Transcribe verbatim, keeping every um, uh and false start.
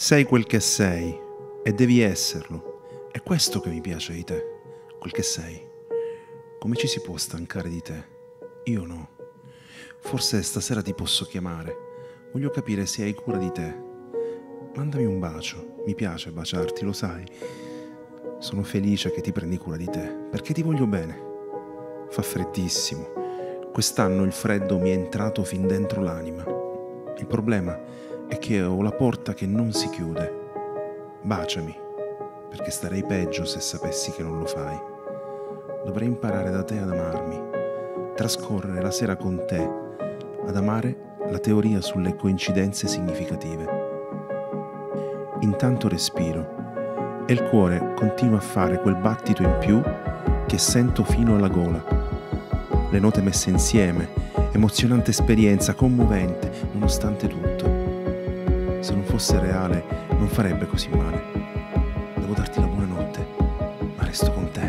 Sei quel che sei e devi esserlo. È questo che mi piace di te, quel che sei. Come ci si può stancare di te? Io no. Forse stasera ti posso chiamare. Voglio capire se hai cura di te. Mandami un bacio. Mi piace baciarti, lo sai. Sono felice che ti prendi cura di te, perché ti voglio bene. Fa freddissimo. Quest'anno il freddo mi è entrato fin dentro l'anima. Il problema è che ho la porta che non si chiude. Baciami, perché starei peggio se sapessi che non lo fai. Dovrei imparare da te ad amarmi, trascorrere la sera con te, ad amare la teoria sulle coincidenze significative. Intanto respiro e il cuore continua a fare quel battito in più che sento fino alla gola. Le note messe insieme, emozionante esperienza, commovente, nonostante tutto. Se non fosse reale, non farebbe così male. Devo darti la buonanotte, ma resto con te.